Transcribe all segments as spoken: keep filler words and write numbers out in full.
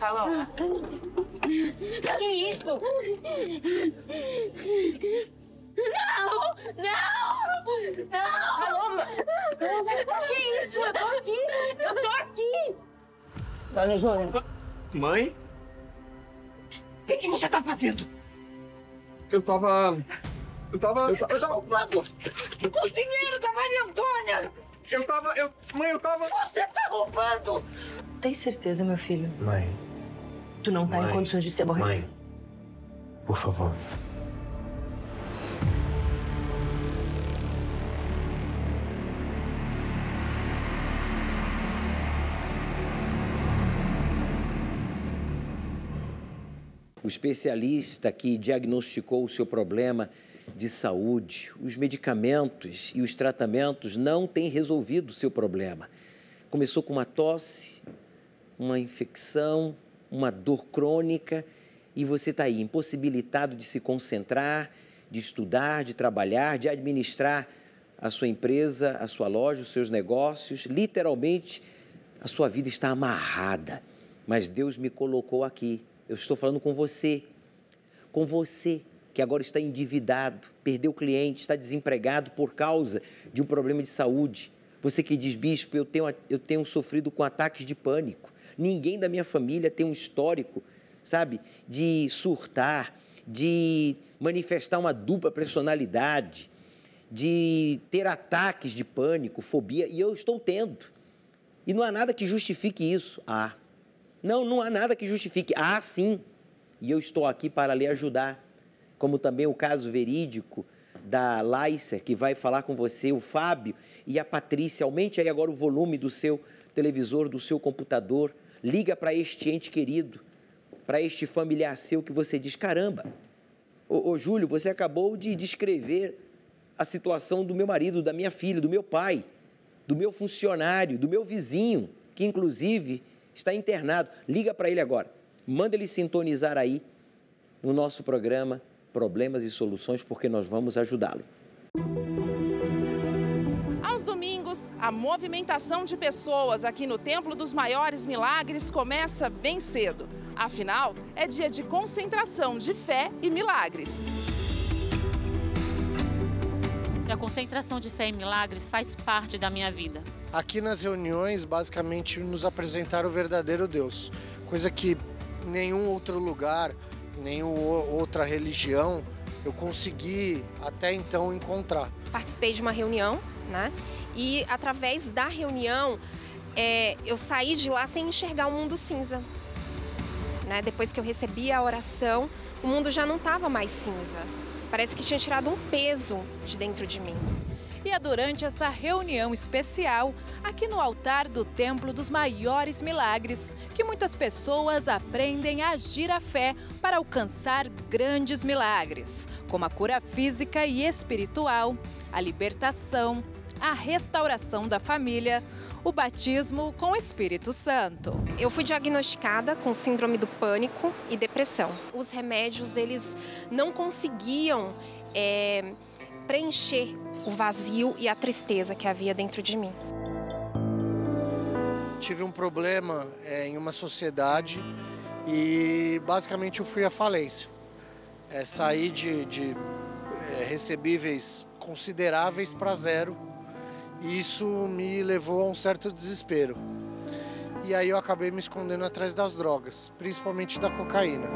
Calma. Que isso? Não! Não! Não! Paloma! Que isso? Eu tô aqui! Eu tô aqui! Dona Júlia. Mãe? O que, que você tá fazendo? Eu tava... Eu tava... Você tá roubando o cozinheiro da Maria Antônia! Eu tava... Eu... Mãe, eu tava... Você tá roubando! Tem certeza, meu filho? Mãe. Tu não tá Mãe. em condições de ser morrer. Mãe. Por favor. O especialista que diagnosticou o seu problema de saúde, os medicamentos e os tratamentos não têm resolvido o seu problema. Começou com uma tosse, uma infecção, uma dor crônica e você está aí impossibilitado de se concentrar, de estudar, de trabalhar, de administrar a sua empresa, a sua loja, os seus negócios. Literalmente, a sua vida está amarrada. Mas Deus me colocou aqui. Eu estou falando com você, com você que agora está endividado, perdeu cliente, está desempregado por causa de um problema de saúde. Você que diz, bispo, eu tenho, eu tenho sofrido com ataques de pânico. Ninguém da minha família tem um histórico, sabe, de surtar, de manifestar uma dupla personalidade, de ter ataques de pânico, fobia, e eu estou tendo. E não há nada que justifique isso. Ah, Não, não há nada que justifique. Ah, sim. E eu estou aqui para lhe ajudar. Como também o caso verídico da Laísa, que vai falar com você, o Fábio e a Patrícia. Aumente aí agora o volume do seu televisor, do seu computador. Liga para este ente querido, para este familiar seu que você diz, caramba, ô, ô Júlio, você acabou de descrever a situação do meu marido, da minha filha, do meu pai, do meu funcionário, do meu vizinho, que inclusive está internado. Liga para ele agora. Manda ele sintonizar aí no nosso programa Problemas e Soluções, porque nós vamos ajudá-lo. Aos domingos, a movimentação de pessoas aqui no Templo dos Maiores Milagres começa bem cedo. Afinal, é dia de concentração de fé e milagres. A concentração de fé e milagres faz parte da minha vida. Aqui nas reuniões, basicamente, nos apresentaram o verdadeiro Deus, coisa que nenhum outro lugar, nenhuma outra religião eu consegui até então encontrar. Participei de uma reunião, né? E através da reunião, é, eu saí de lá sem enxergar o mundo cinza. Né? Depois que eu recebi a oração, o mundo já não estava mais cinza. Parece que tinha tirado um peso de dentro de mim. E é durante essa reunião especial, aqui no altar do Templo dos Maiores Milagres, que muitas pessoas aprendem a agir a fé para alcançar grandes milagres, como a cura física e espiritual, a libertação, a restauração da família, o batismo com o Espírito Santo. Eu fui diagnosticada com síndrome do pânico e depressão. Os remédios, eles não conseguiam é, preencher o vazio e a tristeza que havia dentro de mim. Tive um problema é, em uma sociedade e basicamente eu fui à falência. É, saí de, de é, recebíveis consideráveis para zero e isso me levou a um certo desespero. E aí eu acabei me escondendo atrás das drogas, principalmente da cocaína.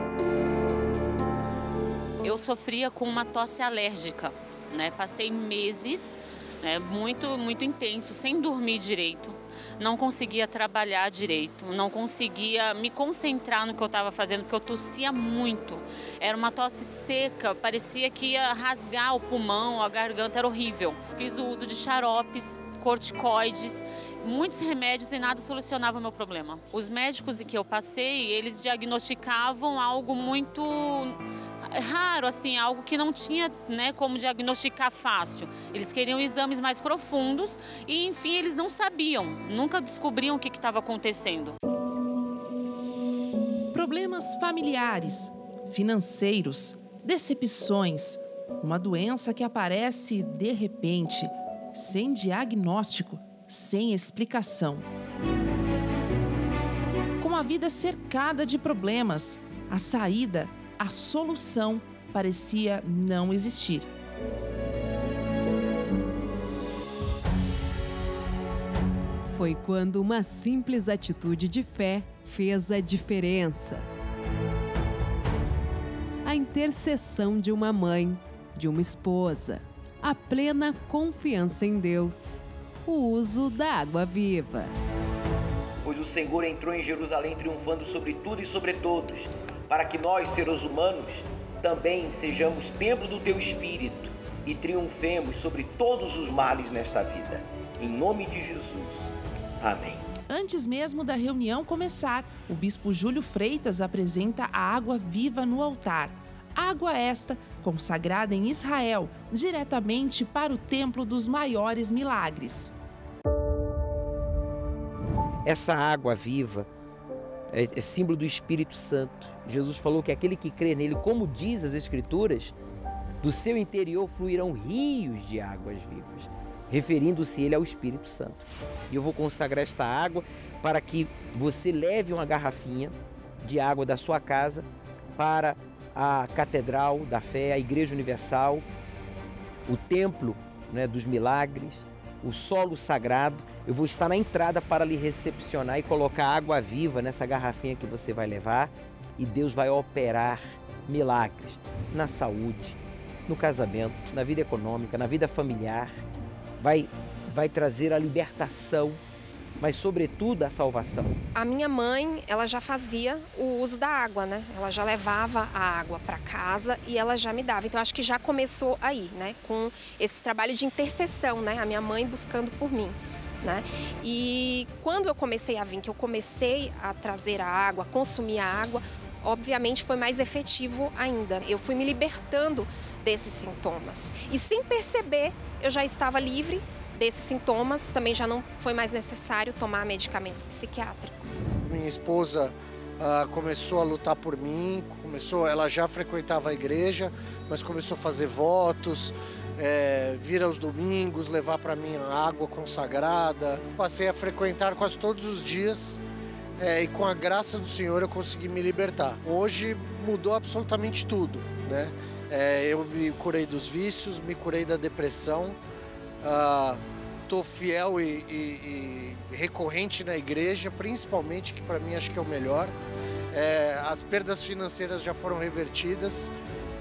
Eu sofria com uma tosse alérgica, né? Passei meses, né, muito, muito intenso, sem dormir direito. Não conseguia trabalhar direito, não conseguia me concentrar no que eu estava fazendo, porque eu tossia muito. Era uma tosse seca, parecia que ia rasgar o pulmão, a garganta, era horrível. Fiz o uso de xaropes, corticoides, muitos remédios e nada solucionava o meu problema. Os médicos em que eu passei, eles diagnosticavam algo muito raro, assim, algo que não tinha, né, como diagnosticar fácil. Eles queriam exames mais profundos e, enfim, eles não sabiam, nunca descobriam o que estava acontecendo. Problemas familiares, financeiros, decepções, uma doença que aparece de repente, sem diagnóstico, sem explicação. Com uma vida cercada de problemas. A saída, a solução, parecia não existir. Foi quando uma simples atitude de fé fez a diferença. A intercessão de uma mãe, de uma esposa, a plena confiança em Deus, o uso da água viva. Pois o Senhor entrou em Jerusalém triunfando sobre tudo e sobre todos, para que nós, seres humanos, também sejamos templo do teu Espírito e triunfemos sobre todos os males nesta vida. Em nome de Jesus. Amém. Antes mesmo da reunião começar, o bispo Júlio Freitas apresenta a água viva no altar. Água esta consagrada em Israel, diretamente para o Templo dos Maiores Milagres. Essa água viva é, é símbolo do Espírito Santo. Jesus falou que aquele que crê nele, como diz as Escrituras, do seu interior fluirão rios de águas vivas, referindo-se ele ao Espírito Santo. E eu vou consagrar esta água para que você leve uma garrafinha de água da sua casa para a Catedral da Fé, a Igreja Universal, o Templo, né, dos Milagres, o solo sagrado. Eu vou estar na entrada para lhe recepcionar e colocar água viva nessa garrafinha que você vai levar, e Deus vai operar milagres na saúde, no casamento, na vida econômica, na vida familiar. Vai, vai trazer a libertação, mas sobretudo a salvação. A minha mãe, ela já fazia o uso da água, né? Ela já levava a água para casa e ela já me dava. Então acho que já começou aí, né? Com esse trabalho de intercessão, né? A minha mãe buscando por mim, né? E quando eu comecei a vir, que eu comecei a trazer a água, a consumir a água, obviamente foi mais efetivo ainda. Eu fui me libertando desses sintomas. E sem perceber, eu já estava livre desses sintomas, também já não foi mais necessário tomar medicamentos psiquiátricos. Minha esposa uh, começou a lutar por mim, começou, ela já frequentava a igreja, mas começou a fazer votos, é, vir aos domingos, levar para mim água consagrada. Passei a frequentar quase todos os dias é, e com a graça do Senhor eu consegui me libertar. Hoje mudou absolutamente tudo, né? É, eu me curei dos vícios, me curei da depressão. Estou uh, fiel e, e, e recorrente na igreja, principalmente, que para mim acho que é o melhor. É, as perdas financeiras já foram revertidas.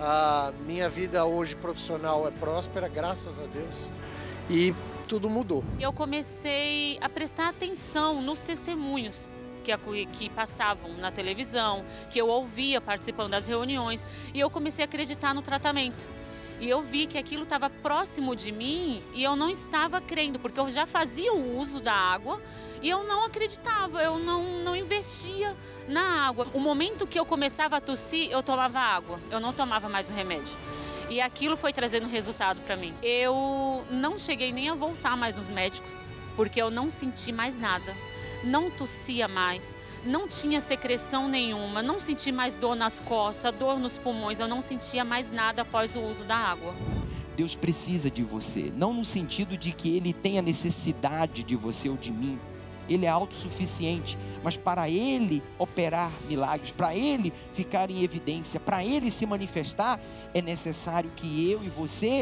A minha vida hoje profissional é próspera, graças a Deus. E tudo mudou. Eu comecei a prestar atenção nos testemunhos que, que passavam na televisão, que eu ouvia participando das reuniões, e eu comecei a acreditar no tratamento. E eu vi que aquilo estava próximo de mim e eu não estava crendo, porque eu já fazia o uso da água e eu não acreditava, eu não, não investia na água. O momento que eu começava a tossir, eu tomava água, eu não tomava mais o remédio. E aquilo foi trazendo resultado para mim. Eu não cheguei nem a voltar mais nos médicos, porque eu não senti mais nada, não tossia mais. Não tinha secreção nenhuma, não senti mais dor nas costas, dor nos pulmões, eu não sentia mais nada após o uso da água. Deus precisa de você, não no sentido de que Ele tenha necessidade de você ou de mim. Ele é autossuficiente, mas para Ele operar milagres, para Ele ficar em evidência, para Ele se manifestar, é necessário que eu e você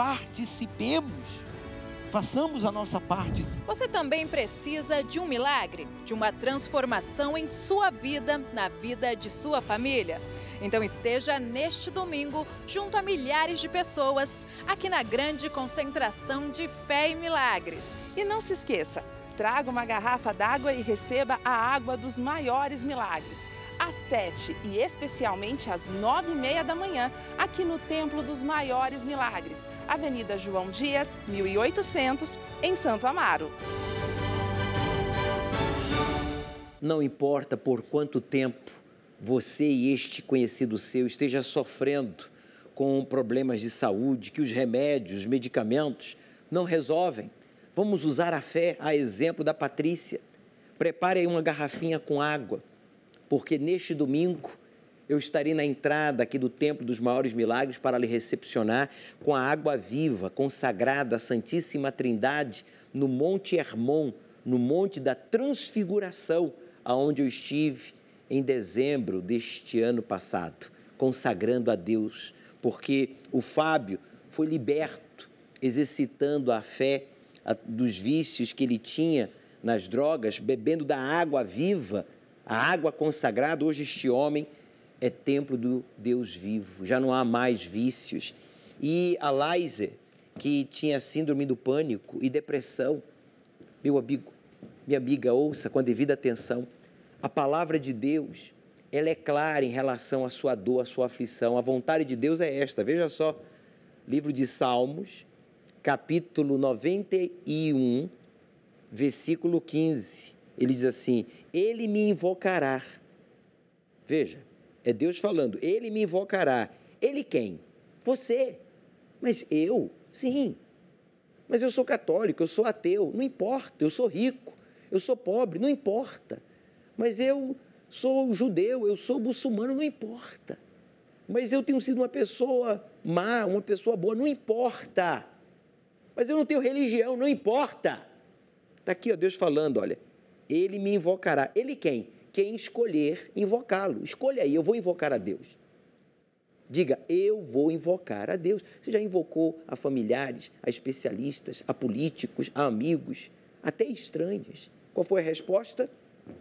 participemos. Façamos a nossa parte. Você também precisa de um milagre, de uma transformação em sua vida, na vida de sua família. Então esteja neste domingo junto a milhares de pessoas aqui na grande concentração de fé e milagres. E não se esqueça, traga uma garrafa d'água e receba a água dos maiores milagres. Às sete e especialmente às nove e meia da manhã, aqui no Templo dos Maiores Milagres, Avenida João Dias, mil e oitocentos, em Santo Amaro. Não importa por quanto tempo você e este conhecido seu esteja sofrendo com problemas de saúde, que os remédios, os medicamentos não resolvem. Vamos usar a fé, a exemplo da Patrícia. Prepare aí uma garrafinha com água, porque neste domingo eu estarei na entrada aqui do Templo dos Maiores Milagres para lhe recepcionar com a água viva, consagrada à Santíssima Trindade, no Monte Hermon, no Monte da Transfiguração, aonde eu estive em dezembro deste ano passado, consagrando a Deus, porque o Fábio foi liberto, exercitando a fé a, dos vícios que ele tinha nas drogas, bebendo da água viva, a água consagrada. Hoje este homem é templo do Deus vivo, já não há mais vícios. E a Laiser, que tinha síndrome do pânico e depressão, meu amigo, minha amiga, ouça com a devida atenção, a palavra de Deus, ela é clara em relação à sua dor, à sua aflição. A vontade de Deus é esta, veja só, livro de Salmos, capítulo noventa e um, versículo quinze, ele diz assim, ele me invocará, veja, é Deus falando, ele me invocará, ele quem? Você, mas eu, sim, mas eu sou católico, eu sou ateu, não importa, eu sou rico, eu sou pobre, não importa, mas eu sou judeu, eu sou muçulmano, não importa, mas eu tenho sido uma pessoa má, uma pessoa boa, não importa, mas eu não tenho religião, não importa. Está aqui, ó, Deus falando, olha, ele me invocará. Ele quem? Quem escolher invocá-lo. Escolha aí, eu vou invocar a Deus. Diga, eu vou invocar a Deus. Você já invocou a familiares, a especialistas, a políticos, a amigos, até estranhos. Qual foi a resposta?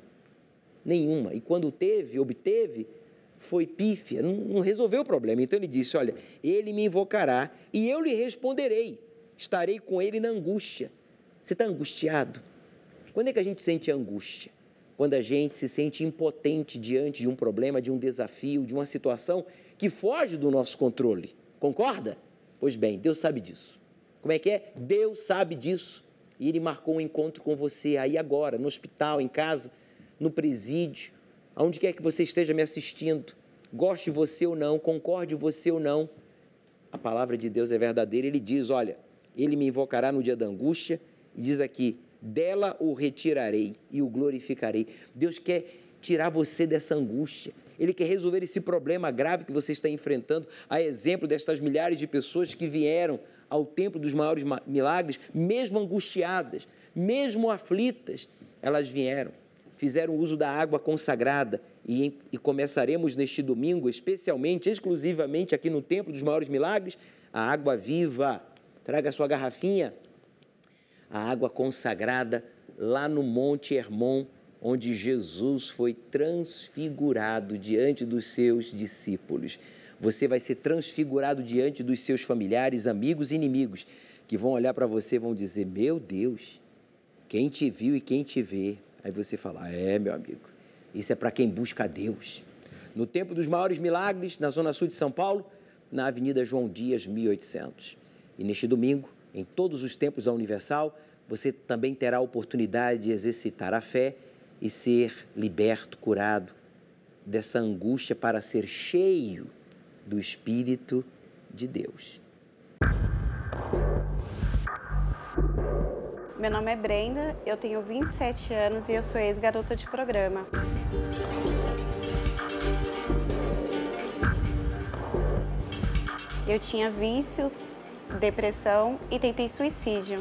Nenhuma. E quando teve, obteve, foi pífia, não, não resolveu o problema. Então ele disse, olha, ele me invocará e eu lhe responderei. Estarei com ele na angústia. Você está angustiado? Quando é que a gente sente angústia? Quando a gente se sente impotente diante de um problema, de um desafio, de uma situação que foge do nosso controle. Concorda? Pois bem, Deus sabe disso. Como é que é? Deus sabe disso. E Ele marcou um encontro com você aí agora, no hospital, em casa, no presídio, aonde quer que você esteja me assistindo. Goste você ou não, concorde você ou não. A palavra de Deus é verdadeira. Ele diz, olha, Ele me invocará no dia da angústia, e diz aqui, dela o retirarei e o glorificarei. Deus quer tirar você dessa angústia. Ele quer resolver esse problema grave que você está enfrentando, a exemplo destas milhares de pessoas que vieram ao templo dos maiores milagres, mesmo angustiadas, mesmo aflitas, elas vieram, fizeram uso da água consagrada e, e começaremos neste domingo, especialmente, exclusivamente aqui no templo dos maiores milagres, a água viva. Traga a sua garrafinha, a água consagrada lá no Monte Hermon, onde Jesus foi transfigurado diante dos seus discípulos. Você vai ser transfigurado diante dos seus familiares, amigos e inimigos, que vão olhar para você e vão dizer, meu Deus, quem te viu e quem te vê. Aí você fala, é, meu amigo, isso é para quem busca a Deus. No Templo dos Maiores Milagres, na Zona Sul de São Paulo, na Avenida João Dias, mil e oitocentos. E neste domingo, em todos os templos da Universal, você também terá a oportunidade de exercitar a fé e ser liberto, curado dessa angústia para ser cheio do Espírito de Deus. Meu nome é Brenda, eu tenho vinte e sete anos e eu sou ex-garota de programa. Eu tinha vícios, depressão e tentei suicídio.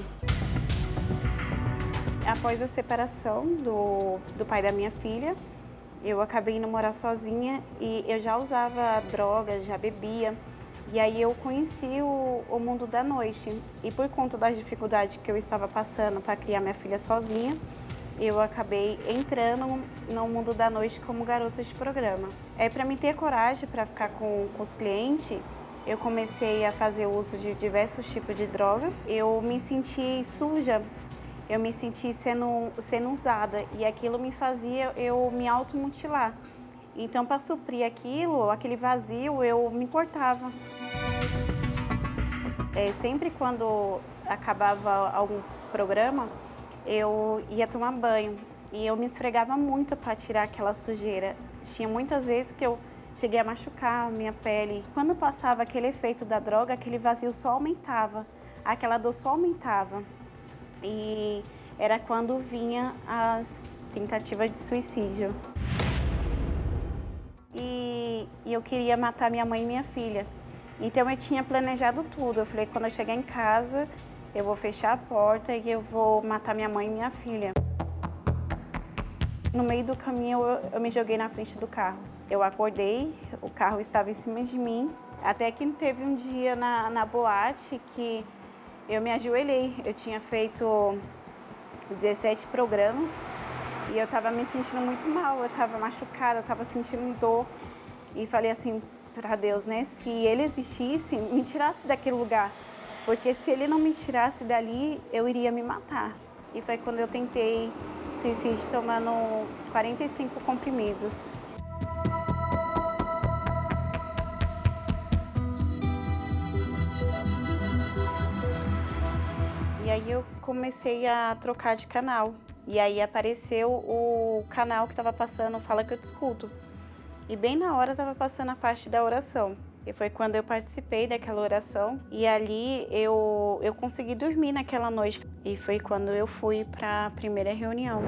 Após a separação do, do pai da minha filha, eu acabei indo morar sozinha e eu já usava drogas, já bebia. E aí eu conheci o, o mundo da noite. E por conta das dificuldades que eu estava passando para criar minha filha sozinha, eu acabei entrando no mundo da noite como garota de programa. É, para mim ter coragem para ficar com, com os clientes, eu comecei a fazer uso de diversos tipos de droga. Eu me senti suja. Eu me senti sendo, sendo usada e aquilo me fazia eu me automutilar. Então, para suprir aquilo, aquele vazio, eu me cortava. É, sempre quando acabava algum programa, eu ia tomar banho e eu me esfregava muito para tirar aquela sujeira. Tinha muitas vezes que eu cheguei a machucar a minha pele. Quando passava aquele efeito da droga, aquele vazio só aumentava, aquela dor só aumentava. E era quando vinha as tentativas de suicídio. E, e eu queria matar minha mãe e minha filha. Então eu tinha planejado tudo. Eu falei, quando eu chegar em casa, eu vou fechar a porta e eu vou matar minha mãe e minha filha. No meio do caminho, eu, eu me joguei na frente do carro. Eu acordei, o carro estava em cima de mim. Até que teve um dia na, na boate que eu me ajoelhei. Eu tinha feito dezessete programas e eu estava me sentindo muito mal. Eu estava machucada, eu estava sentindo dor. E falei assim para Deus, né? Se Ele existisse, me tirasse daquele lugar. Porque se Ele não me tirasse dali, eu iria me matar. E foi quando eu tentei suicídio tomando quarenta e cinco comprimidos. E aí eu comecei a trocar de canal. E aí apareceu o canal que estava passando Fala Que Eu Te Escuto. E bem na hora estava passando a parte da oração. E foi quando eu participei daquela oração. E ali eu, eu consegui dormir naquela noite. E foi quando eu fui para a primeira reunião.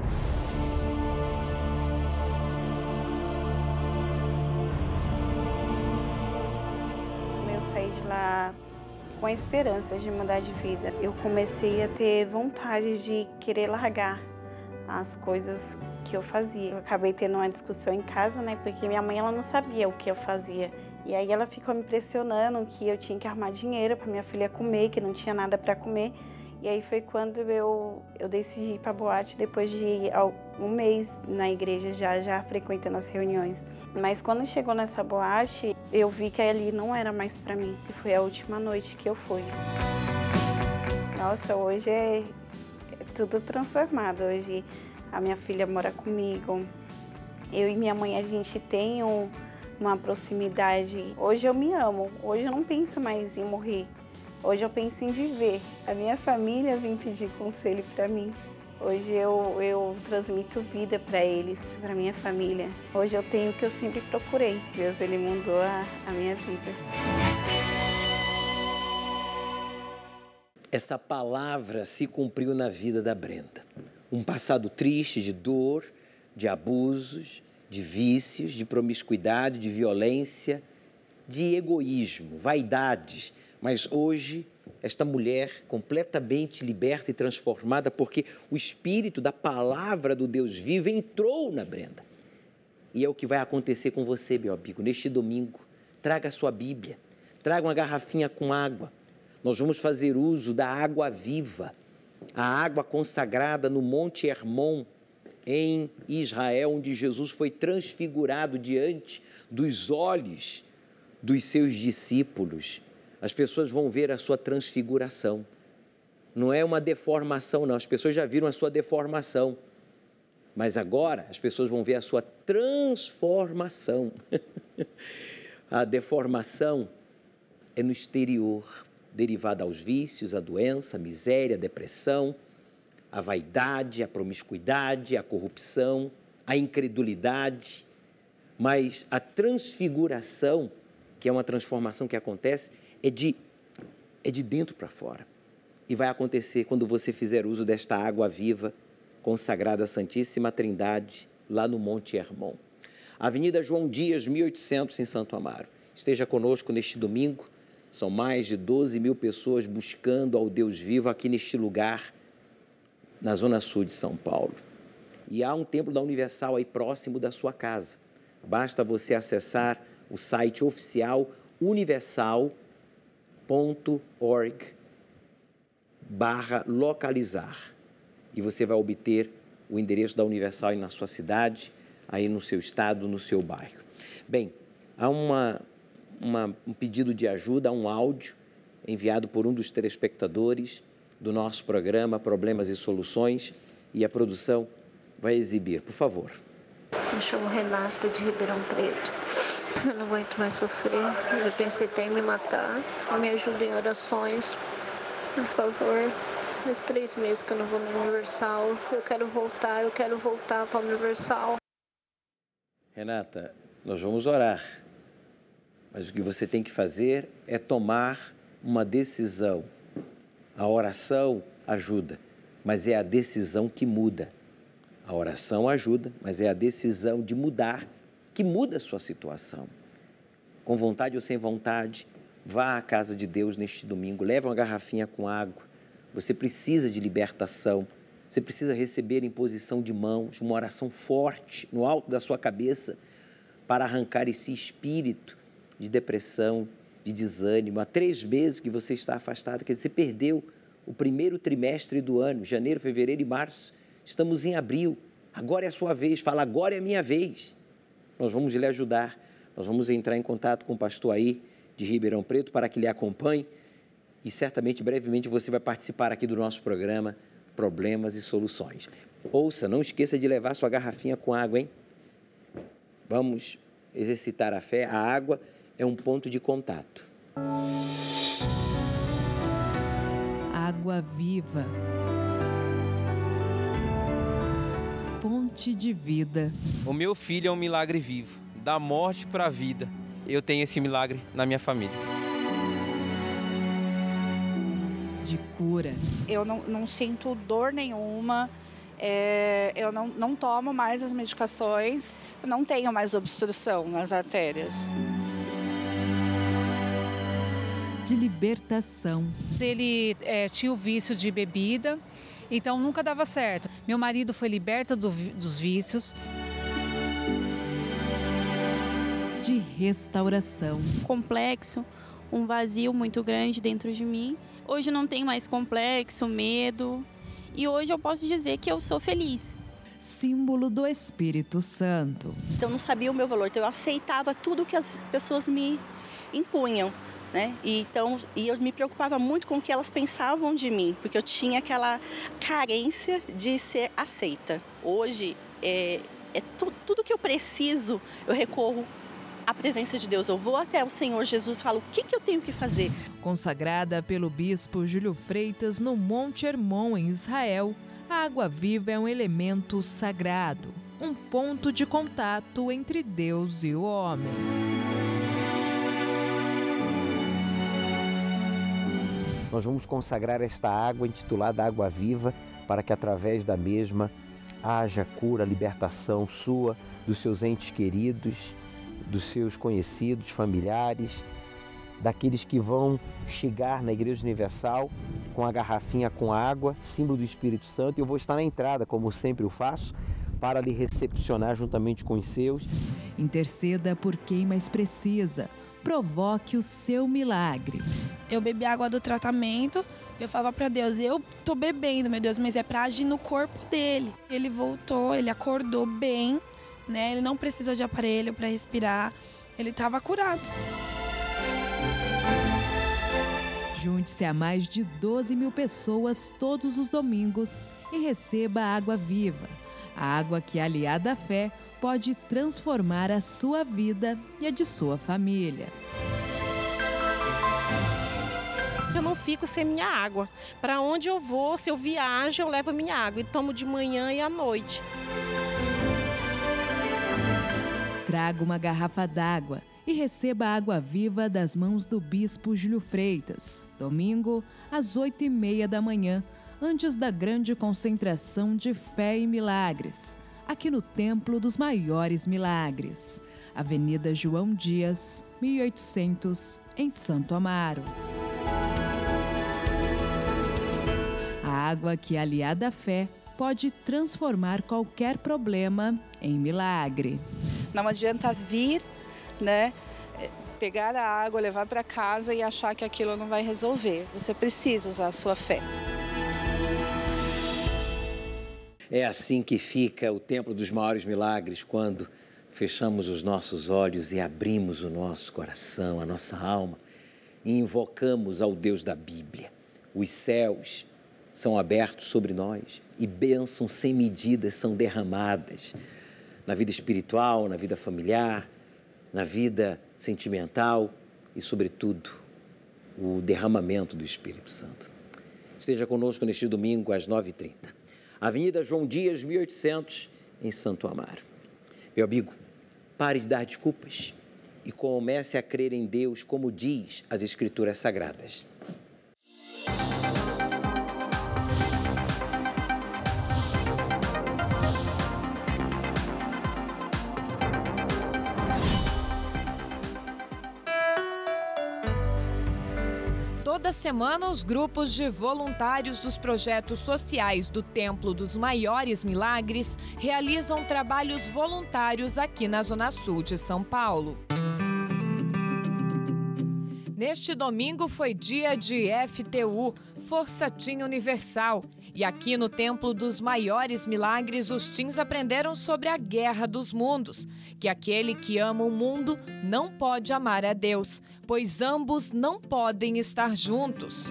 Eu saí de lá com a esperança de mudar de vida. Eu comecei a ter vontade de querer largar as coisas que eu fazia. Eu acabei tendo uma discussão em casa, né? Porque minha mãe ela não sabia o que eu fazia. E aí ela ficou me pressionando que eu tinha que arrumar dinheiro para minha filha comer, que não tinha nada para comer. E aí foi quando eu, eu decidi ir para a boate, depois de um mês na igreja já, já frequentando as reuniões. Mas quando chegou nessa boate, eu vi que ali não era mais para mim. E foi a última noite que eu fui. Nossa, hoje é, é tudo transformado. Hoje a minha filha mora comigo. Eu e minha mãe, a gente tem um... uma proximidade. Hoje eu me amo, hoje eu não penso mais em morrer, hoje eu penso em viver. A minha família vem pedir conselho para mim. Hoje eu, eu transmito vida para eles, para minha família. Hoje eu tenho o que eu sempre procurei. Deus, Ele mudou a, a minha vida. Essa palavra se cumpriu na vida da Brenda. Um passado triste de dor, de abusos, de vícios, de promiscuidade, de violência, de egoísmo, vaidades. Mas hoje, esta mulher completamente liberta e transformada, porque o Espírito da palavra do Deus vivo entrou na Brenda. E é o que vai acontecer com você, meu amigo, neste domingo. Traga a sua Bíblia, traga uma garrafinha com água. Nós vamos fazer uso da água viva, a água consagrada no Monte Hermon, em Israel, onde Jesus foi transfigurado diante dos olhos dos seus discípulos. As pessoas vão ver a sua transfiguração. Não é uma deformação, não. As pessoas já viram a sua deformação. Mas agora as pessoas vão ver a sua transformação. A deformação é no exterior, derivada aos vícios, à doença, à miséria, à depressão, a vaidade, a promiscuidade, a corrupção, a incredulidade, mas a transfiguração, que é uma transformação que acontece, é de, é de dentro para fora. E vai acontecer quando você fizer uso desta água viva, consagrada à Santíssima Trindade, lá no Monte Hermon. Avenida João Dias, mil e oitocentos, em Santo Amaro. Esteja conosco neste domingo. São mais de doze mil pessoas buscando ao Deus vivo aqui neste lugar, na Zona Sul de São Paulo. E há um templo da Universal aí próximo da sua casa. Basta você acessar o site oficial universal ponto org barra localizar e você vai obter o endereço da Universal aí na sua cidade, aí no seu estado, no seu bairro. Bem, há uma, uma, um pedido de ajuda, um áudio enviado por um dos telespectadores do nosso programa Problemas e Soluções, e a produção vai exibir. Por favor. Me chamo Renata, de Ribeirão Preto. Eu não aguento mais sofrer. Eu pensei até em me matar. Me ajuda em orações. Por favor. Faz três meses que eu não vou no Universal. Eu quero voltar, eu quero voltar para o Universal. Renata, nós vamos orar. Mas o que você tem que fazer é tomar uma decisão. A oração ajuda, mas é a decisão que muda. A oração ajuda, mas é a decisão de mudar que muda a sua situação. Com vontade ou sem vontade, vá à casa de Deus neste domingo, leve uma garrafinha com água. Você precisa de libertação, Você precisa receber imposição de mãos, uma oração forte no alto da sua cabeça para arrancar esse espírito de depressão, de desânimo. Há três meses que você está afastado, quer dizer, você perdeu o primeiro trimestre do ano, janeiro, fevereiro e março. Estamos em abril, agora é a sua vez. Fala, agora é a minha vez. Nós vamos lhe ajudar, nós vamos entrar em contato com o pastor aí de Ribeirão Preto para que lhe acompanhe e certamente, brevemente, você vai participar aqui do nosso programa Problemas e Soluções. Ouça, não esqueça de levar sua garrafinha com água, hein? Vamos exercitar a fé. A água é um ponto de contato. Água viva. Fonte de vida. O meu filho é um milagre vivo. Da morte para a vida. Eu tenho esse milagre na minha família. De cura. Eu não, não sinto dor nenhuma, é, eu não, não tomo mais as medicações, eu não tenho mais obstrução nas artérias. De libertação. Ele é, tinha o vício de bebida, então nunca dava certo. Meu marido foi liberto do, dos vícios. De restauração. Complexo, um vazio muito grande dentro de mim. Hoje não tenho mais complexo, medo. E hoje eu posso dizer que eu sou feliz. Símbolo do Espírito Santo. Então eu não sabia o meu valor, então eu aceitava tudo que as pessoas me impunham, né? E, então, e eu me preocupava muito com o que elas pensavam de mim, porque eu tinha aquela carência de ser aceita. Hoje, é, é tu, tudo que eu preciso, eu recorro a presença de Deus. Eu vou até o Senhor Jesus e falo, o que, que eu tenho que fazer? Consagrada pelo bispo Júlio Freitas no Monte Hermon, em Israel, a água viva é um elemento sagrado, um ponto de contato entre Deus e o homem. Nós vamos consagrar esta água intitulada Água Viva, para que através da mesma haja cura, libertação sua, dos seus entes queridos, dos seus conhecidos, familiares, daqueles que vão chegar na Igreja Universal com a garrafinha com água, símbolo do Espírito Santo. Eu vou estar na entrada, como sempre o faço, para lhe recepcionar juntamente com os seus. Interceda por quem mais precisa. Provoque o seu milagre. Eu bebi água do tratamento, eu falava para Deus, eu tô bebendo, meu Deus, mas é para agir no corpo dele. Ele voltou, ele acordou bem, né? Ele não precisa de aparelho para respirar, ele estava curado. Junte-se a mais de doze mil pessoas todos os domingos e receba a água viva. A água que, aliada à fé, pode transformar a sua vida e a de sua família. Eu não fico sem minha água. Para onde eu vou, se eu viajo, eu levo minha água e tomo de manhã e à noite. Traga uma garrafa d'água e receba a água viva das mãos do bispo Júlio Freitas. Domingo, às oito e meia da manhã, antes da grande concentração de fé e milagres, aqui no Templo dos Maiores Milagres, Avenida João Dias, mil e oitocentos, em Santo Amaro. A água que, aliada à fé, pode transformar qualquer problema em milagre. Não adianta vir, né, pegar a água, levar para casa e achar que aquilo não vai resolver. Você precisa usar a sua fé. É assim que fica o Templo dos Maiores Milagres, quando fechamos os nossos olhos e abrimos o nosso coração, a nossa alma, e invocamos ao Deus da Bíblia. Os céus são abertos sobre nós e bênçãos sem medidas são derramadas na vida espiritual, na vida familiar, na vida sentimental e, sobretudo, o derramamento do Espírito Santo. Esteja conosco neste domingo às nove e trinta. Avenida João Dias, mil e oitocentos, em Santo Amaro. Meu amigo, pare de dar desculpas e comece a crer em Deus, como diz as Escrituras Sagradas. Toda semana, os grupos de voluntários dos projetos sociais do Templo dos Maiores Milagres realizam trabalhos voluntários aqui na Zona Sul de São Paulo. Neste domingo foi dia de F T U, Força Teen Universal. E aqui no Templo dos Maiores Milagres, os teens aprenderam sobre a guerra dos mundos, que aquele que ama o mundo não pode amar a Deus, pois ambos não podem estar juntos.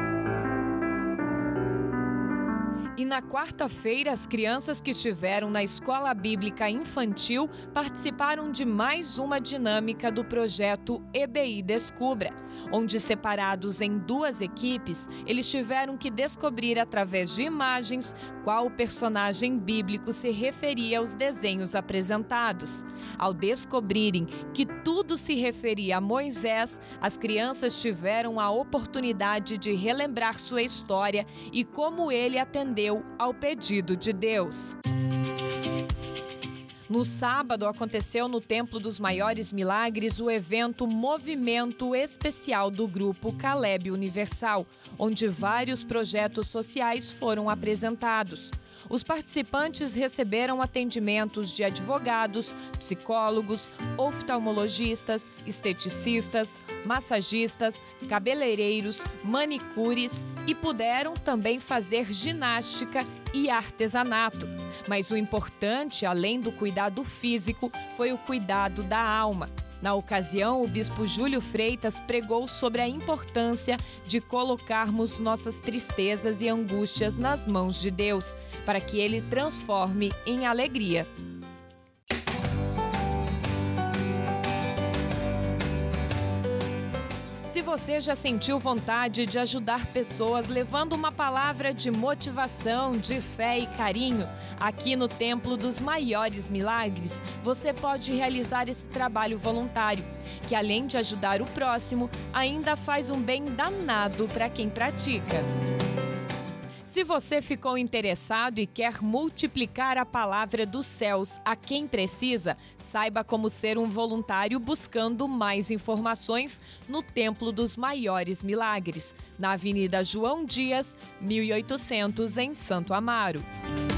E na quarta-feira, as crianças que estiveram na Escola Bíblica Infantil participaram de mais uma dinâmica do projeto E B I Descubra, onde, separados em duas equipes, eles tiveram que descobrir através de imagens qual personagem bíblico se referia aos desenhos apresentados. Ao descobrirem que tudo se referia a Moisés, as crianças tiveram a oportunidade de relembrar sua história e como ele atendeu ao pedido de Deus. No sábado, aconteceu no Templo dos Maiores Milagres o evento Movimento Especial do Grupo Caleb Universal, onde vários projetos sociais foram apresentados. Os participantes receberam atendimentos de advogados, psicólogos, oftalmologistas, esteticistas, massagistas, cabeleireiros, manicures e puderam também fazer ginástica e artesanato. Mas o importante, além do cuidado físico, foi o cuidado da alma. Na ocasião, o bispo Júlio Freitas pregou sobre a importância de colocarmos nossas tristezas e angústias nas mãos de Deus, para que Ele transforme em alegria. Se você já sentiu vontade de ajudar pessoas levando uma palavra de motivação, de fé e carinho, aqui no Templo dos Maiores Milagres, você pode realizar esse trabalho voluntário, que além de ajudar o próximo, ainda faz um bem danado para quem pratica. Se você ficou interessado e quer multiplicar a palavra dos céus a quem precisa, saiba como ser um voluntário buscando mais informações no Templo dos Maiores Milagres, na Avenida João Dias, mil e oitocentos, em Santo Amaro.